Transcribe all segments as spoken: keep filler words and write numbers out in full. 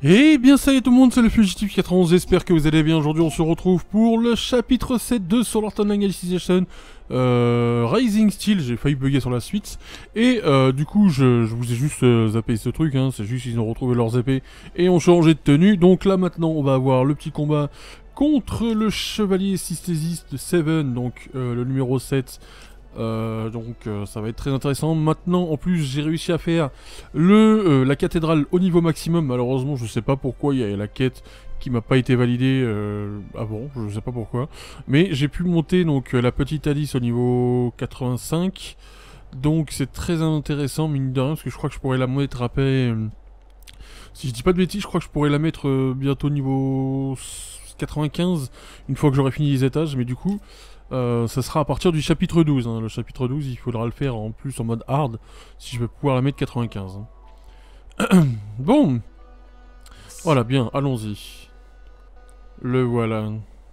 Eh bien salut tout le monde, c'est le Fugitif quatre-vingt-onze, j'espère que vous allez bien. Aujourd'hui on se retrouve pour le chapitre sept de Sword Art Online Alicization euh, Rising Steel, j'ai failli bugger sur la suite. Et euh, du coup je, je vous ai juste euh, zappé ce truc, hein. C'est juste qu'ils ont retrouvé leurs épées et ont changé de tenue. Donc là maintenant on va avoir le petit combat contre le chevalier systésiste de Seven, donc euh, le numéro sept. Euh, donc euh, ça va être très intéressant. Maintenant en plus j'ai réussi à faire le, euh, la cathédrale au niveau maximum. Malheureusement je sais pas pourquoi il y a la quête qui m'a pas été validée euh, avant, je sais pas pourquoi. Mais j'ai pu monter donc euh, la petite Alice au niveau quatre-vingt-cinq. Donc c'est très intéressant mine de rien, parce que je crois que je pourrais la mettre après... Euh, si je dis pas de bêtises, je crois que je pourrais la mettre euh, bientôt niveau quatre-vingt-quinze, une fois que j'aurai fini les étages, mais du coup... Euh, ça sera à partir du chapitre douze, hein. Le chapitre douze, il faudra le faire en plus en mode hard, si je veux pouvoir la mettre quatre-vingt-quinze. Hein. Bon. Voilà, bien, allons-y. Le voilà.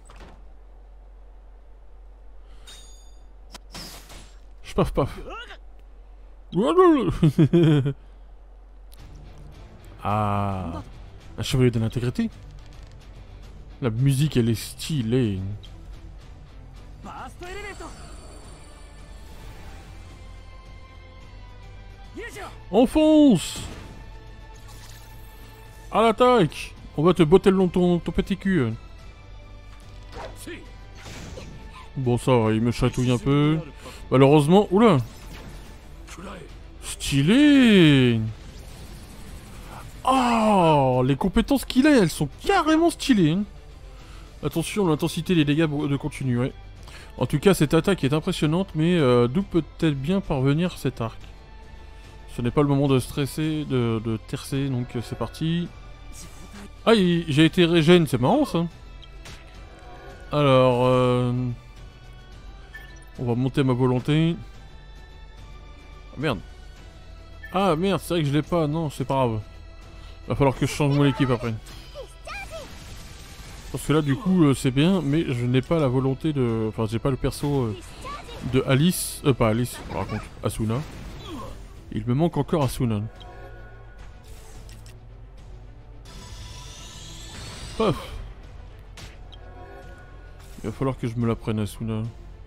Je paf paf. Ah. Un chevalier de l'intégrité. La musique, elle est stylée. Enfonce! À l'attaque! On va te botter le long ton, ton petit cul. Bon ça va, il me chatouille un peu. Malheureusement... Oula! Stylé! Oh! Les compétences qu'il a, elles sont carrément stylées. Hein. Attention, l'intensité des dégâts de continuer. En tout cas, cette attaque est impressionnante, mais euh, d'où peut-être bien parvenir cet arc? Ce n'est pas le moment de stresser, de, de tercer, donc c'est parti. Ah, j'ai été régène, c'est marrant ça. Alors, euh, on va monter ma volonté. Ah, merde. Ah merde, c'est vrai que je l'ai pas, non, c'est pas grave. Va falloir que je change mon équipe après. Parce que là, du coup, euh, c'est bien, mais je n'ai pas la volonté de... Enfin, j'ai pas le perso euh, de Alice... Euh, pas Alice, par contre, Asuna. Il me manque encore Asuna. Paf. Il va falloir que je me la prenne Asuna.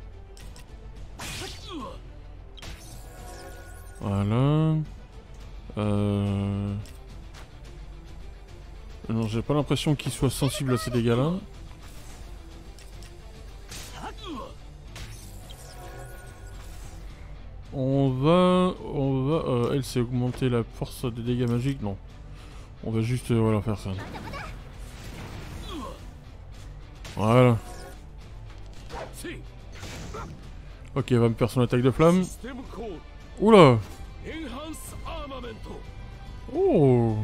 Voilà. Euh... Non, j'ai pas l'impression qu'il soit sensible à ces dégâts-là. On va... On va... Euh, elle, c'est augmenter la force des dégâts magiques. Non. On va juste... Euh, voilà, faire ça. Voilà. Ok, elle va me faire son attaque de flamme. Oula. Oh.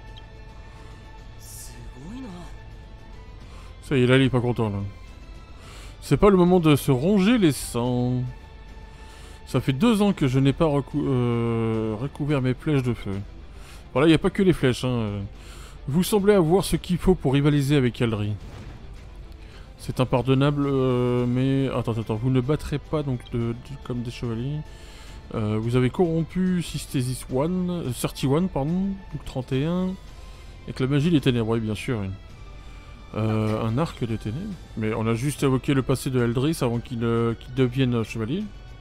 Ça y est, là, il est pas content, là. C'est pas le moment de se ronger les sangs. Ça fait deux ans que je n'ai pas recou euh, recouvert mes flèches de feu. Voilà, il n'y a pas que les flèches, hein. Vous semblez avoir ce qu'il faut pour rivaliser avec Aldri. C'est impardonnable, euh, mais... Attends, attends, vous ne battrez pas donc de, de, comme des chevaliers. Euh, vous avez corrompu Systésis un, euh, trente et un, pardon, donc trente et un. Avec la magie des ténèbres, oui, bien sûr. Oui. Euh, un arc des ténèbres. Mais on a juste évoqué le passé de Eldris avant qu'il euh, qu'il devienne chevalier.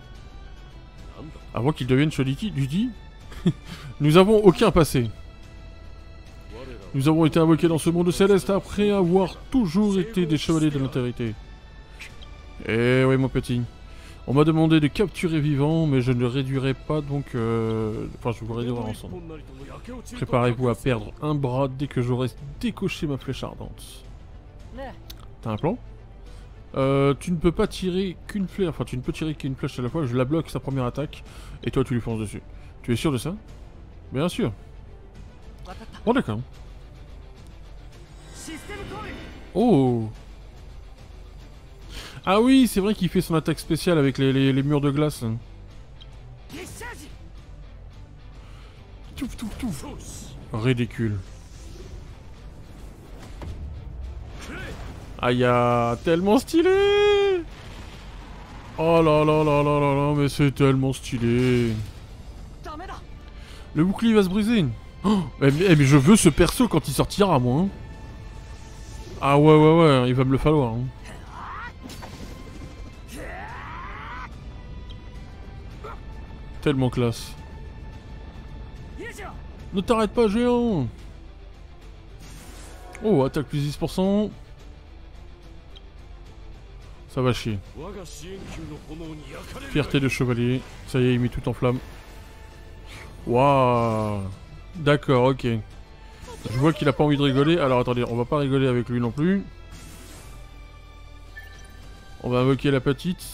Avant qu'il devienne chevalier, du dit. Nous avons aucun passé. Nous avons été invoqués dans ce monde céleste après avoir toujours été des chevaliers de l'intégrité. Eh oui, mon petit. On m'a demandé de capturer vivant, mais je ne le réduirai pas, donc... Euh... Enfin, je vous réduirai ensemble. Préparez-vous à perdre un bras dès que j'aurai décoché ma flèche ardente. T'as un plan? euh, Tu ne peux pas tirer qu'une flèche, enfin tu ne peux tirer qu'une flèche à la fois, je la bloque sa première attaque, et toi tu lui fonces dessus. Tu es sûr de ça? Bien sûr. Bon d'accord. Oh. Ah oui, c'est vrai qu'il fait son attaque spéciale avec les, les, les murs de glace. Touf, touf, touf. Ridicule. Aïe, ah, tellement stylé. Oh là là là là là là, mais c'est tellement stylé. Le bouclier va se briser. Oh, mais, mais, mais je veux ce perso quand il sortira, moi. Hein. Ah ouais, ouais, ouais, il va me le falloir. Hein. Tellement classe. Ne t'arrête pas, géant. Oh, attaque plus dix pour cent. Ça va chier. Fierté de chevalier. Ça y est, il met tout en flamme. Waouh. D'accord, ok. Je vois qu'il a pas envie de rigoler. Alors attendez, on va pas rigoler avec lui non plus. On va invoquer la petite.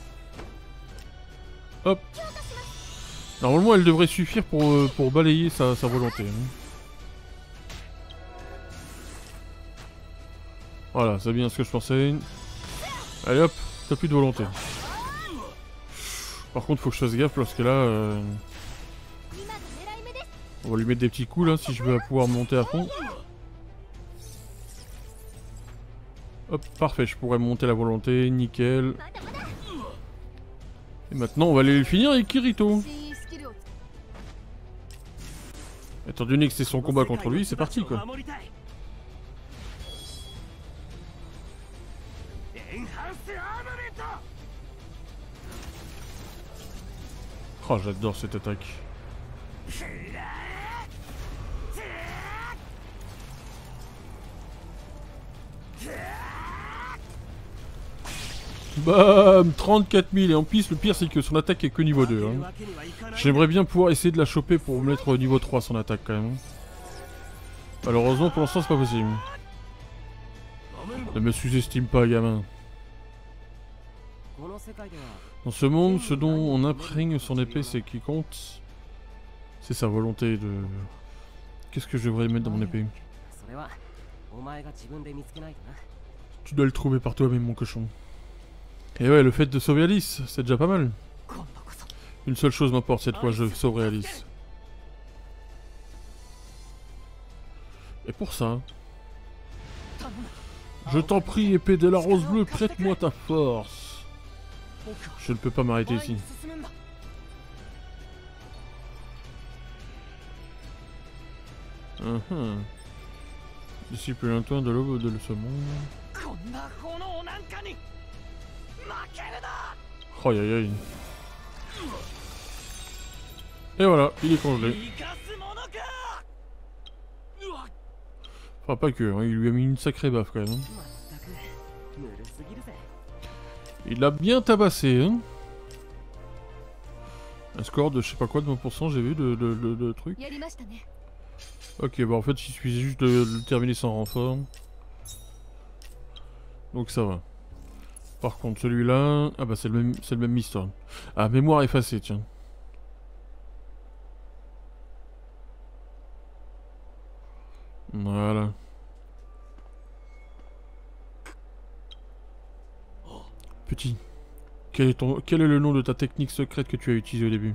Hop. Normalement, elle devrait suffire pour, euh, pour balayer sa, sa volonté. Hein. Voilà, c'est bien ce que je pensais. Allez hop, t'as plus de volonté. Par contre, faut que je fasse gaffe parce que là... Euh... On va lui mettre des petits coups là, si je veux pouvoir monter à fond. Hop, parfait, je pourrais monter la volonté, nickel. Et maintenant, on va aller le finir avec Kirito. Étant donné que c'est son combat contre lui, c'est parti quoi. Oh, j'adore cette attaque. Bam, trente-quatre mille. Et en plus, le pire, c'est que son attaque est que niveau deux. Hein. J'aimerais bien pouvoir essayer de la choper pour mettre au niveau trois son attaque quand même. Malheureusement, pour l'instant, c'est pas possible. Ne me sous-estime pas, gamin. Dans ce monde, ce dont on imprègne son épée, c'est qui compte. C'est sa volonté de... Qu'est-ce que je devrais mettre dans mon épée? Tu dois le trouver par toi-même, mon cochon. Et ouais, le fait de sauver Alice, c'est déjà pas mal. Une seule chose m'importe cette fois, je sauverai Alice. Et pour ça... Je t'en prie, épée de la rose bleue, prête-moi ta force. Je ne peux pas m'arrêter ici. Uh -huh. Disciple lointain de l'aube de ce monde. Oh aïe aïe. Et voilà, il est congelé. Enfin pas que, hein, il lui a mis une sacrée baffe quand même. Hein. Il l'a bien tabassé. Hein. Un score de je sais pas quoi de vingt pour cent j'ai vu de, de, de, de trucs. Ok, bah en fait il suffisait juste de, de terminer sans renfort. Donc ça va. Par contre celui-là... Ah bah c'est le même, c'est le même histoire. Ah, mémoire effacée, tiens. Voilà. Petit. Quel est, ton, quel est le nom de ta technique secrète que tu as utilisée au début?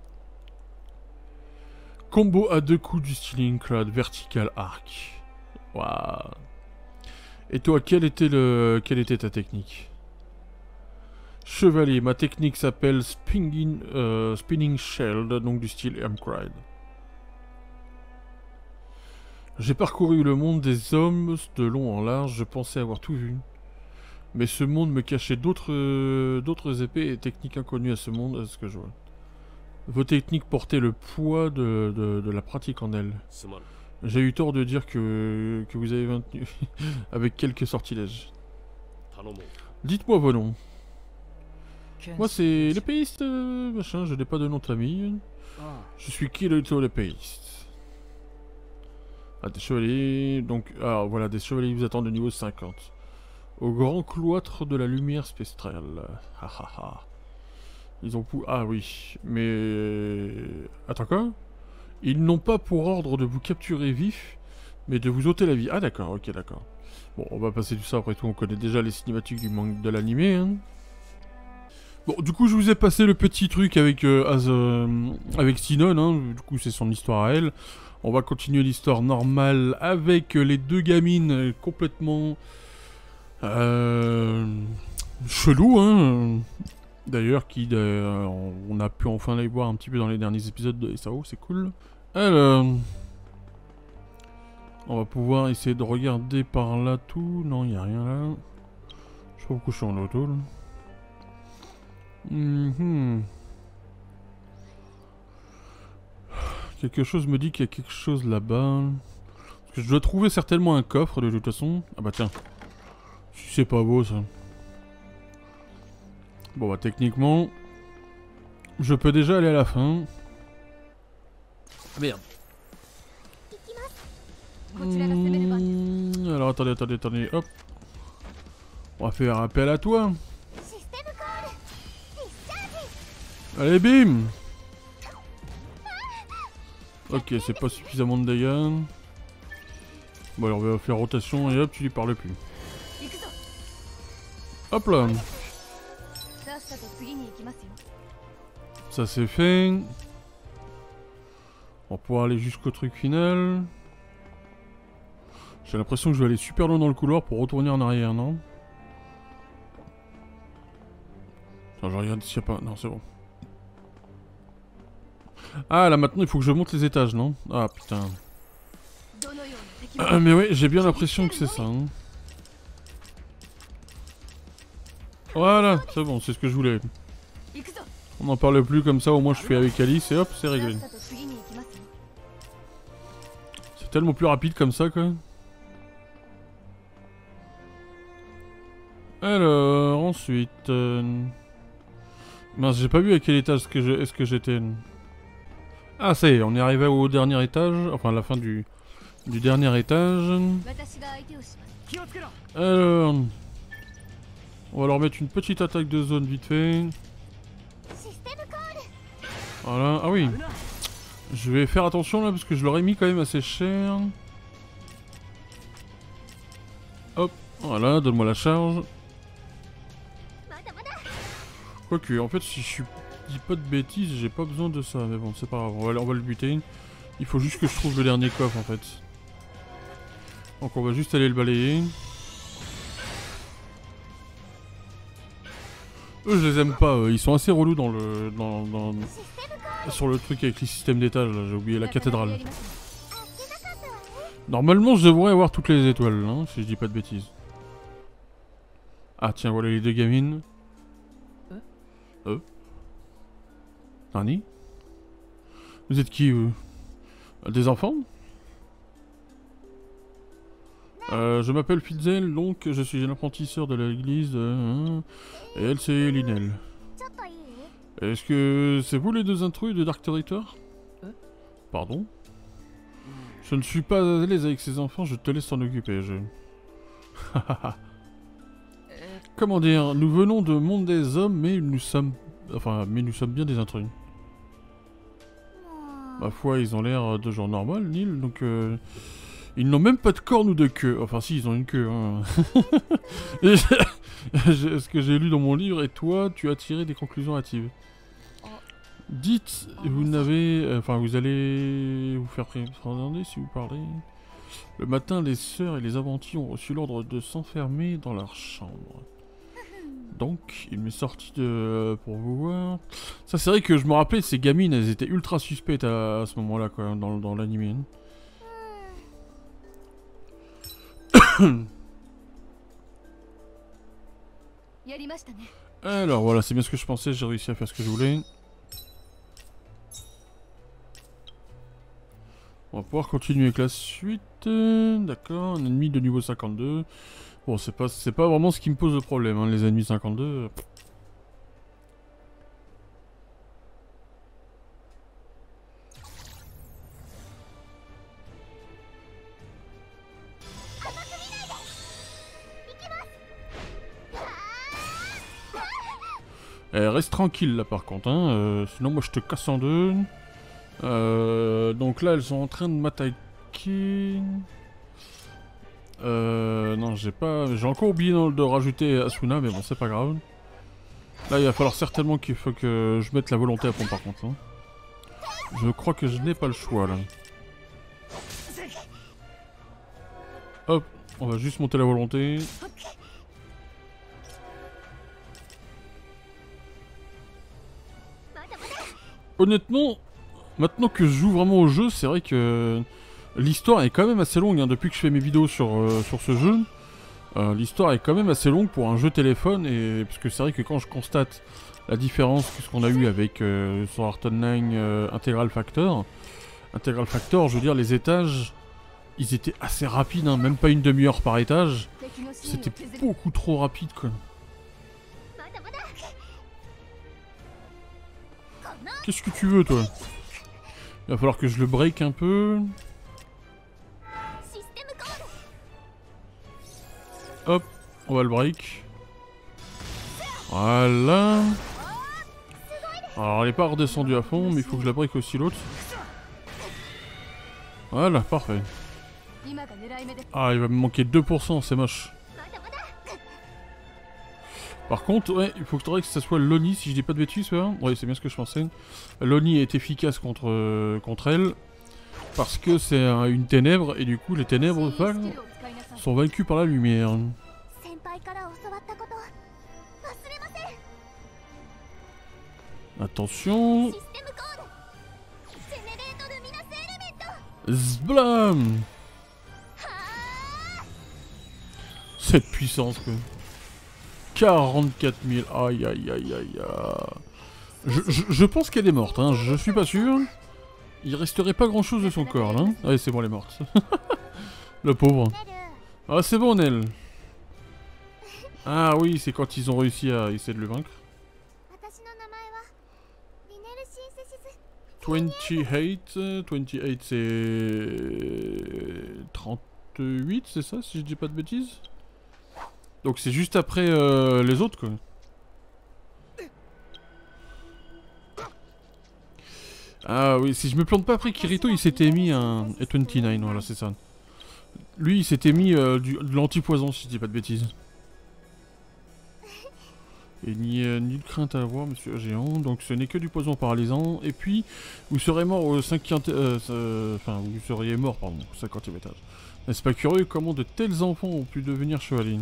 Combo à deux coups du Stealing Crowd, vertical arc. Waouh. Et toi, quelle était, le, quelle était ta technique? Chevalier, ma technique s'appelle Spinning, euh, Spinning Shield, donc du style Emcride. J'ai parcouru le monde des hommes de long en large, je pensais avoir tout vu. Mais ce monde me cachait d'autres euh, d'autres épées et techniques inconnues à ce monde, à ce que je vois. Vos techniques portaient le poids de, de, de la pratique en elles. J'ai eu tort de dire que, que vous avez maintenu avec quelques sortilèges. Dites-moi vos noms. Moi c'est l'épéiste, euh, machin, je n'ai pas de nom de famille. Je suis Kirito l'épéiste. Ah, des chevaliers, donc, ah voilà, des chevaliers vous attendent de niveau cinquante. Au grand cloître de la lumière spectrale. Ha ha ha. Ils ont pou... Ah oui, mais... Attends quoi? Ils n'ont pas pour ordre de vous capturer vif, mais de vous ôter la vie. Ah d'accord, ok d'accord. Bon, on va passer tout ça, après tout on connaît déjà les cinématiques du manga de l'animé. Hein. Bon, du coup je vous ai passé le petit truc avec, euh, As, euh, avec Sinon, hein. Du coup c'est son histoire à elle. On va continuer l'histoire normale avec les deux gamines complètement... Euh... chelou, hein. D'ailleurs, qui euh, on a pu enfin les voir un petit peu dans les derniers épisodes de S A O, c'est cool. Alors, On va pouvoir essayer de regarder par là tout. Non, il n'y a rien là. Je sais pas pourquoi je suis en auto là. Mm-hmm. Quelque chose me dit qu'il y a quelque chose là-bas. Parce que je dois trouver certainement un coffre de toute façon. Ah bah tiens. Si c'est pas beau ça. Bon bah techniquement, je peux déjà aller à la fin. Merde. Mmh, alors attendez, attendez, attendez, hop. On va faire appel à toi. Allez bim. Ok, c'est pas suffisamment de dégâts. Bon alors on va faire rotation et hop, tu lui parles plus. Hop là. Ça c'est fait. On va pouvoir aller jusqu'au truc final. J'ai l'impression que je vais aller super loin dans le couloir pour retourner en arrière, non? Attends, je regarde s'il n'y a pas... Non, c'est bon. Ah, là maintenant il faut que je monte les étages, non? Ah putain. Euh, mais oui, j'ai bien l'impression que c'est ça. Hein. Voilà, c'est bon, c'est ce que je voulais. On n'en parle plus comme ça, au moins je fais avec Alice et hop, c'est réglé. C'est tellement plus rapide comme ça, quoi. Alors, ensuite... Euh... Mince, j'ai pas vu à quel étage est-ce que je... est-ce que j'étais. Ah, ça y est, on est arrivé au dernier étage, enfin à la fin du, du dernier étage. Alors... On va leur mettre une petite attaque de zone vite fait. Voilà, ah oui. Je vais faire attention là parce que je leur ai mis quand même assez cher. Hop, voilà, donne-moi la charge. Quoique, en fait, si je suis... dis pas de bêtises, j'ai pas besoin de ça. Mais bon, c'est pas grave, on va, on va le buter. Il faut juste que je trouve le dernier coffre en fait. Donc on va juste aller le balayer. Eux, je les aime pas, eux. Ils sont assez relous dans le... Dans, dans... sur le truc avec les systèmes d'étages, là, j'ai oublié, la cathédrale. Normalement, je devrais avoir toutes les étoiles, hein, si je dis pas de bêtises. Ah tiens, voilà les deux gamines. Euh Nani? Vous êtes qui, vous? Des enfants? Euh, je m'appelle Fitzel, donc je suis un apprenti sœur de l'église, euh, et elle c'est Linel. Est-ce que c'est vous les deux intrus de Dark Territoire? Pardon? Je ne suis pas à l'aise avec ces enfants, je te laisse t'en occuper, je... Comment dire, nous venons de monde des hommes, mais nous sommes... Enfin, mais nous sommes bien des intrus. Ma foi, ils ont l'air de gens normaux, Nil, donc... Euh... Ils n'ont même pas de cornes ou de queue. Enfin si, ils ont une queue. Hein. Ce que j'ai lu dans mon livre, et toi, tu as tiré des conclusions hâtives. Dites, vous n'avez... Enfin, vous allez vous faire prendre si vous parlez. Le matin, les sœurs et les apprentis ont reçu l'ordre de s'enfermer dans leur chambre. Donc, il m'est sorti de... pour vous voir... Ça, c'est vrai que je me rappelais, ces gamines, elles étaient ultra suspectes à, à ce moment-là, quoi, dans, dans l'anime. Alors voilà, c'est bien ce que je pensais, j'ai réussi à faire ce que je voulais. On va pouvoir continuer avec la suite. D'accord, un ennemi de niveau cinquante-deux. Bon, c'est pas, c'est pas vraiment ce qui me pose le problème, hein, les ennemis cinquante-deux. Eh, reste tranquille là par contre, hein, euh, sinon moi je te casse en deux. Euh, donc là elles sont en train de m'attaquer. Euh, non j'ai pas... J'ai encore oublié de rajouter Asuna mais bon c'est pas grave. Là il va falloir certainement qu'il faut que je mette la volonté à fond par contre. Hein. Je crois que je n'ai pas le choix là. Hop, on va juste monter la volonté. Honnêtement, maintenant que je joue vraiment au jeu, c'est vrai que L'histoire est quand même assez longue, hein, depuis que je fais mes vidéos sur, euh, sur ce jeu. Euh, L'histoire est quand même assez longue pour un jeu téléphone, et parce que c'est vrai que quand je constate la différence que ce qu'on a eu avec euh, Sword Art Online euh, Integral Factor, Integral Factor, je veux dire, les étages, ils étaient assez rapides, hein, même pas une demi-heure par étage. C'était beaucoup trop rapide, quoi. Qu'est-ce que tu veux, toi? Il va falloir que je le break un peu. Hop, on va le break. Voilà. Alors elle est pas redescendue à fond, mais il faut que je la break aussi l'autre. Voilà, parfait. Ah, il va me manquer deux pour cent, c'est moche. Par contre, ouais, il faut que, que ça soit Loni, si je dis pas de bêtises, ouais, ouais c'est bien ce que je pensais. Loni est efficace contre, euh, contre elle, parce que c'est euh, une ténèbre, et du coup les ténèbres enfin, sont vaincues par la lumière. Attention. Zblam. Cette puissance, quoi. quarante-quatre mille, aïe aïe aïe aïe aïe. Je, je, je pense qu'elle est morte, hein, je suis pas sûr. Il resterait pas grand chose de son corps, là. Ouais, c'est bon, elle est morte. Le pauvre. Ah, c'est bon, Nel. Ah oui, c'est quand ils ont réussi à essayer de le vaincre. vingt-huit, vingt-huit c'est... trente-huit, c'est ça, si je dis pas de bêtises? Donc c'est juste après euh, les autres, quoi. Ah oui, si je me plante pas, après Kirito il s'était mis un vingt-neuf, voilà c'est ça. Lui il s'était mis euh, du, de l'anti-poison, si je dis pas de bêtises. Et ni, euh, ni de crainte à avoir, monsieur géant, donc ce n'est que du poison paralysant. Et puis, vous serez mort au cinquième... Euh, euh, enfin, vous seriez mort, pardon, au cinquantième étage. N'est-ce pas curieux comment de tels enfants ont pu devenir chevaliers?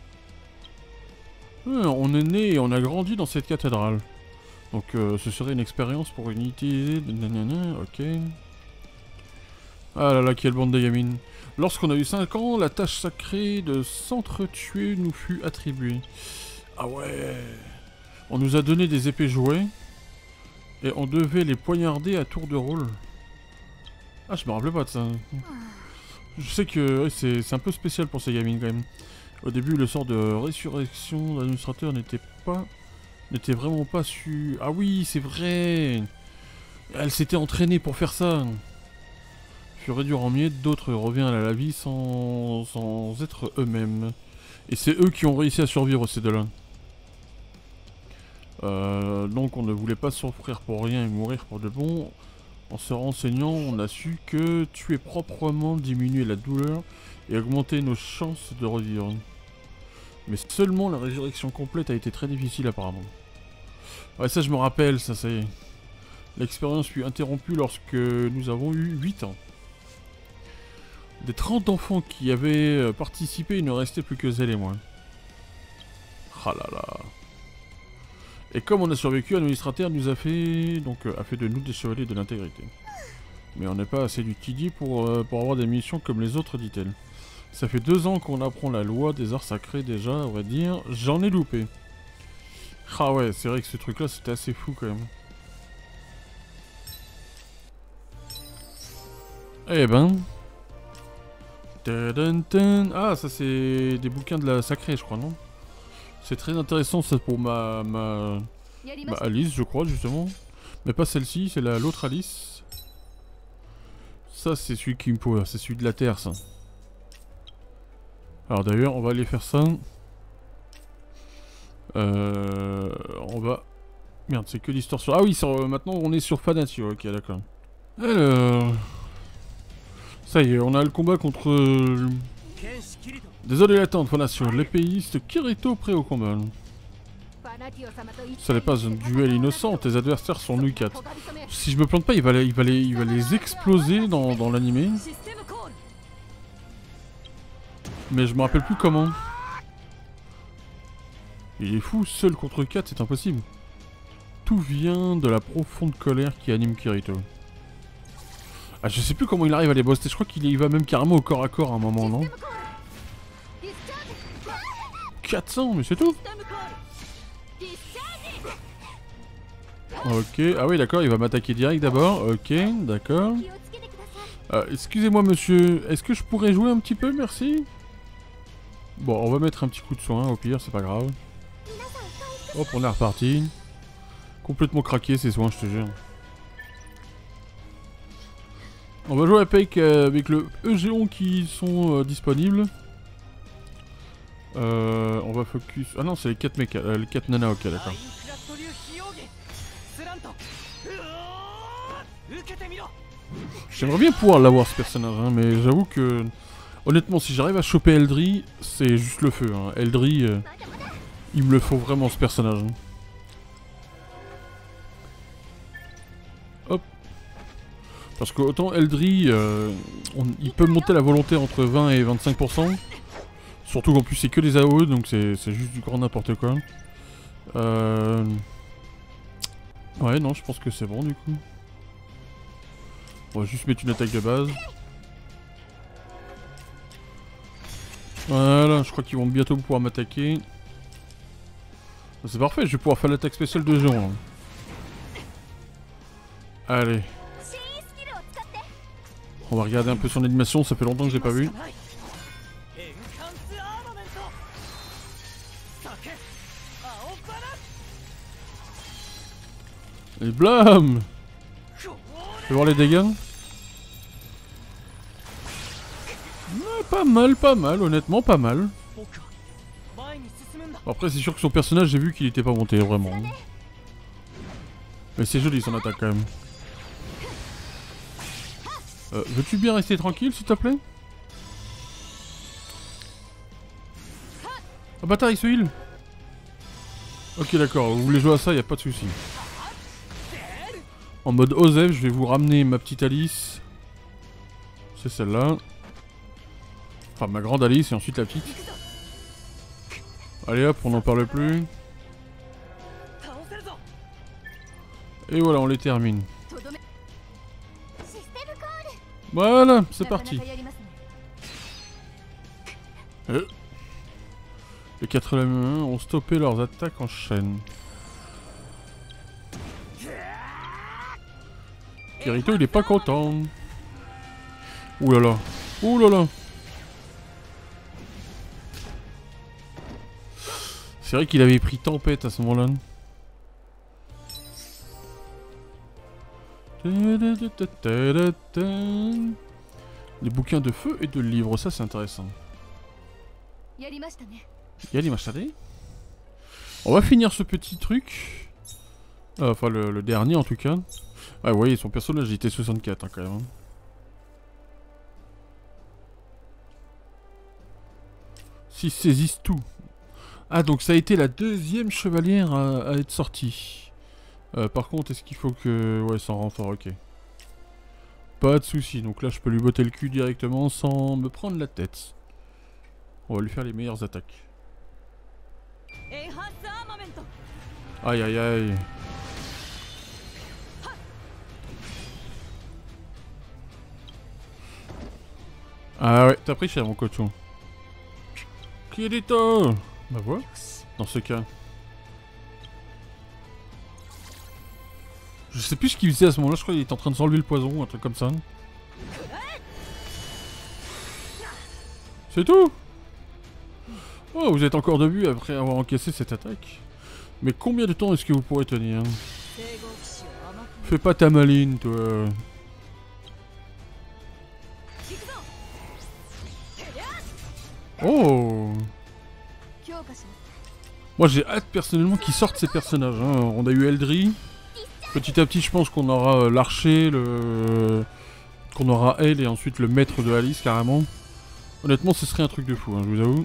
euh, On est né et on a grandi dans cette cathédrale. Donc euh, ce serait une expérience pour une utiliser... Ok. Ah là là, quelle bande de gamines. Lorsqu'on a eu cinq ans, la tâche sacrée de s'entretuer nous fut attribuée. Ah ouais. On nous a donné des épées jouets. Et on devait les poignarder à tour de rôle. Ah, je me rappelais pas de ça. Je sais que ouais, c'est un peu spécial pour ces gamines quand même. Au début, le sort de résurrection de l'administrateur n'était pas... N'était vraiment pas su... Ah oui, c'est vrai. Elle s'était entraînée pour faire ça. Fut réduire en miettes, d'autres reviennent à la vie sans, sans être eux-mêmes. Et c'est eux qui ont réussi à survivre, ces deux-là. Euh, donc on ne voulait pas souffrir pour rien et mourir pour de bon. En se renseignant, on a su que tuer proprement diminuait la douleur et augmentait nos chances de revivre. Mais seulement la résurrection complète a été très difficile apparemment. Ouais, ça je me rappelle, ça c'est... L'expérience fut interrompue lorsque nous avons eu huit ans. Des trente enfants qui avaient participé, il ne restait plus que Zell et moi. Ah là là. Et comme on a survécu, l'administrateur nous a fait donc euh, a fait de nous des chevaliers de l'intégrité. Mais on n'est pas assez lutidi pour, euh, pour avoir des missions comme les autres, dit-elle. Ça fait deux ans qu'on apprend la loi des arts sacrés déjà, on va dire. J'en ai loupé. Ah ouais, c'est vrai que ce truc-là, c'était assez fou quand même. Eh ben... Ah, ça c'est des bouquins de la sacrée, je crois, non? C'est très intéressant, ça, pour ma, ma... ma Alice, je crois, justement. Mais pas celle-ci, c'est l'autre Alice. Ça, c'est celui qui me faut, c'est celui de la Terre, ça. Alors d'ailleurs, on va aller faire ça. Euh... On va... Merde, c'est que l'histoire sur... Ah oui, sur... maintenant on est sur Fanatio, ok, d'accord. Alors... Ça y est, on a le combat contre... Euh... Désolé l'attente, Fanatio. L'épéiste Kirito prêt au combat. Ça n'est pas un duel innocent, tes adversaires sont nus quatre. Si je me plante pas, il va les, il va les, il va les exploser dans, dans l'animé. Mais je me rappelle plus comment. Il est fou, seul contre quatre, c'est impossible. Tout vient de la profonde colère qui anime Kirito. Ah, je sais plus comment il arrive à les buster, je crois qu'il y va même carrément au corps à corps à un moment, non? quatre cents, mais c'est tout. Ok, ah oui d'accord, il va m'attaquer direct d'abord, ok, d'accord. Euh, excusez-moi monsieur, est-ce que je pourrais jouer un petit peu, merci? Bon, on va mettre un petit coup de soin, au pire, c'est pas grave. Hop, on est reparti. Complètement craqué ces soins, je te jure. On va jouer avec, euh, avec le Eugéon qui sont euh, disponibles. Euh, on va focus... Ah non, c'est les quatre méca... euh, les quatre nanas, ok, d'accord. J'aimerais bien pouvoir l'avoir ce personnage, hein, mais j'avoue que... Honnêtement, si j'arrive à choper Eldri, c'est juste le feu. Hein. Eldri, euh, il me le faut vraiment ce personnage. Hein. Hop. Parce que autant Eldri, euh, on, il peut monter la volonté entre vingt et vingt-cinq pour cent. Surtout qu'en plus c'est que des A O E, donc c'est juste du grand n'importe quoi. Euh... Ouais, non, je pense que c'est bon du coup. On va juste mettre une attaque de base. Voilà, je crois qu'ils vont bientôt pouvoir m'attaquer. C'est parfait, je vais pouvoir faire l'attaque spéciale de Géant. Allez. On va regarder un peu son animation, ça fait longtemps que je l'ai pas vu. Et blam! Fais voir les dégâts. Ouais, pas mal, pas mal, honnêtement pas mal. Après c'est sûr que son personnage, j'ai vu qu'il était pas monté vraiment. Mais c'est joli son attaque quand même. Euh, veux-tu bien rester tranquille s'il te plaît? Ah bâtard il se heal. Ok d'accord, vous voulez jouer à ça, y a pas de souci. En mode Osef, je vais vous ramener ma petite Alice. C'est celle-là. Enfin ma grande Alice et ensuite la petite. Allez hop, on n'en parle plus. Et voilà, on les termine. Voilà, c'est parti. Euh. Les quatre éléments ont stoppé leurs attaques en chaîne. Kirito il est pas content. Ouh là là. Ouh là là. C'est vrai qu'il avait pris tempête à ce moment-là. Les bouquins de feu et de livres, ça c'est intéressant. On va finir ce petit truc. Euh, enfin le, le dernier en tout cas. Ah vous voyez son personnage il était soixante-quatre hein, quand même. S'ils saisissent tout. Ah donc ça a été la deuxième chevalière à, à être sortie. Euh, par contre est-ce qu'il faut que... Ouais sans renfort, ok. Pas de soucis, donc là je peux lui botter le cul directement sans me prendre la tête. On va lui faire les meilleures attaques. Aïe aïe aïe. Ah ouais, t'as pris cher mon cochon. Kirito. Bah voilà, dans ce cas. Je sais plus ce qu'il faisait à ce moment-là, je crois qu'il était en train de s'enlever le poison ou un truc comme ça. C'est tout. Oh, vous êtes encore debout après avoir encaissé cette attaque. Mais combien de temps est-ce que vous pourrez tenir? Fais pas ta maline, toi. Oh. Moi j'ai hâte personnellement qu'ils sortent ces personnages. Hein. On a eu Eldri. Petit à petit je pense qu'on aura euh, l'archer, le... qu'on aura elle et ensuite le maître de Alice carrément. Honnêtement ce serait un truc de fou, hein, je vous avoue.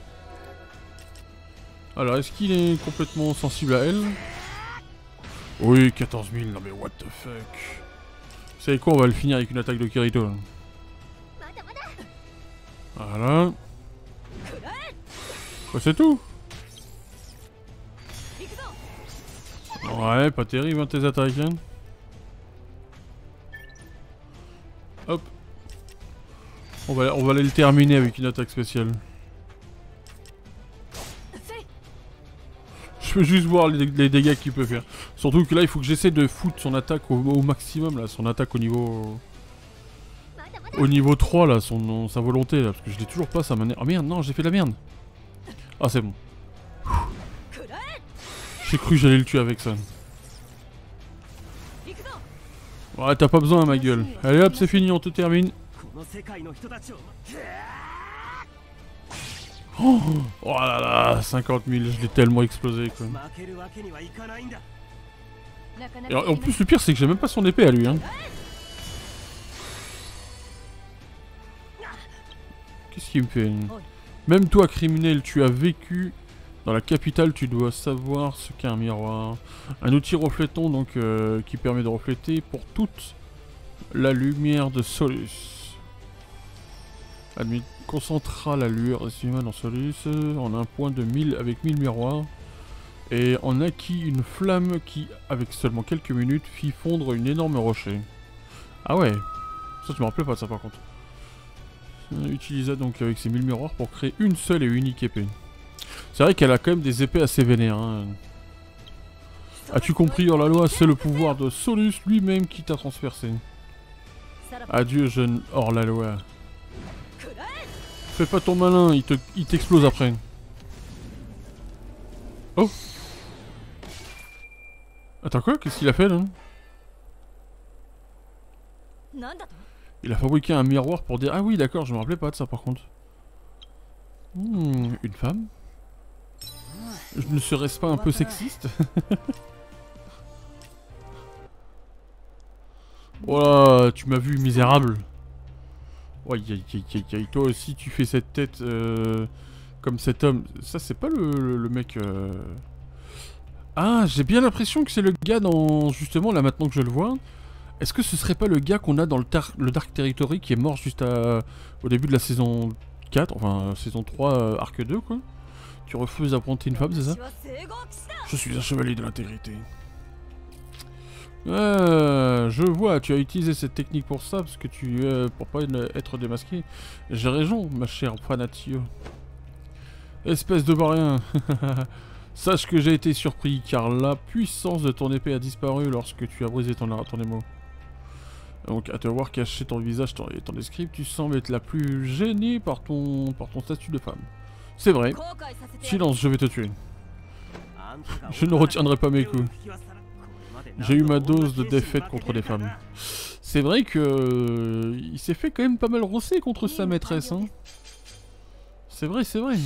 Alors est-ce qu'il est complètement sensible à elle? Oui, quatorze mille, non mais what the fuck. Vous savez quoi, on va le finir avec une attaque de Kirito. Là. Voilà. Bah, c'est tout. Ouais, pas terrible hein, tes attaques. Hein. Hop. On va, on va aller le terminer avec une attaque spéciale. Je veux juste voir les, les dégâts qu'il peut faire. Surtout que là, il faut que j'essaie de foutre son attaque au, au maximum, là. Son attaque au niveau... Au niveau trois, là, son, sa volonté, là. Parce que je l'ai toujours pas, sa manière... Oh merde, non, j'ai fait de la merde. Ah, c'est bon. J'ai cru que j'allais le tuer avec ça. Ouais, t'as pas besoin, ma gueule. Allez hop, c'est fini, on te termine. Oh, oh là là, cinquante mille, je l'ai tellement explosé, quoi. Et en plus, le pire, c'est que j'ai même pas son épée à lui, hein. Qu'est-ce qu'il me fait? Même toi, criminel, tu as vécu dans la capitale, tu dois savoir ce qu'est un miroir. Un outil reflétant, donc, euh, qui permet de refléter pour toute la lumière de Solus. Admis, concentra la lueur estimée dans Solus en un point de mille avec mille miroirs. Et en acquis une flamme qui, avec seulement quelques minutes, fit fondre une énorme rocher. Ah ouais, ça tu me rappelais pas de ça par contre. Utilisa donc avec ses mille miroirs pour créer une seule et unique épée. C'est vrai qu'elle a quand même des épées assez vénères. Hein. As-tu compris, hors la loi, c'est le pouvoir de Solus lui-même qui t'a transpercé. Adieu, jeune hors la loi. Fais pas ton malin, il te, il t'explose après. Oh. Attends quoi? Qu'est-ce qu'il a fait là? Il a fabriqué un miroir pour dire... Ah oui, d'accord, je me rappelais pas de ça par contre. Hmm, une femme? Ne serait-ce pas un peu sexiste? Oh, tu m'as vu misérable. Ouais, aïe, aïe, aïe, aïe. Toi aussi tu fais cette tête euh, comme cet homme. Ça c'est pas le, le, le mec... Euh... Ah, j'ai bien l'impression que c'est le gars dans... Justement, là maintenant que je le vois. Est-ce que ce serait pas le gars qu'on a dans le, le Dark Territory qui est mort juste à... au début de la saison quatre, enfin saison trois, euh, arc deux quoi? Tu refuses d'affronter une femme, c'est ça? Je suis un chevalier de l'intégrité. Euh, je vois, tu as utilisé cette technique pour ça, parce que tu... Euh, pour pas être démasqué. J'ai raison, ma chère Fanatio. Espèce de barien. Sache que j'ai été surpris, car la puissance de ton épée a disparu lorsque tu as brisé ton, ton émau. Donc, à te voir cacher ton visage et ton escrime, tu sembles être la plus gênée par ton, par ton statut de femme. C'est vrai. Silence, je vais te tuer. Je ne retiendrai pas mes coups. J'ai eu ma dose de défaite contre les femmes. C'est vrai que... Euh, il s'est fait quand même pas mal rosser contre sa maîtresse. Hein. C'est vrai, c'est vrai.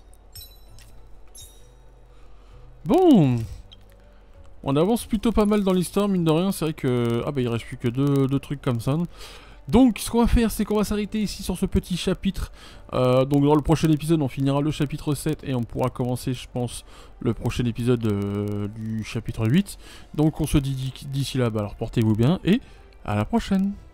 Bon. On avance plutôt pas mal dans l'histoire, mine de rien. C'est vrai que... Ah bah il reste plus que deux, deux trucs comme ça. Donc ce qu'on va faire, c'est qu'on va s'arrêter ici sur ce petit chapitre. Euh, donc dans le prochain épisode, on finira le chapitre sept et on pourra commencer, je pense, le prochain épisode euh, du chapitre huit. Donc on se dit d'ici là, bah alors portez-vous bien et à la prochaine.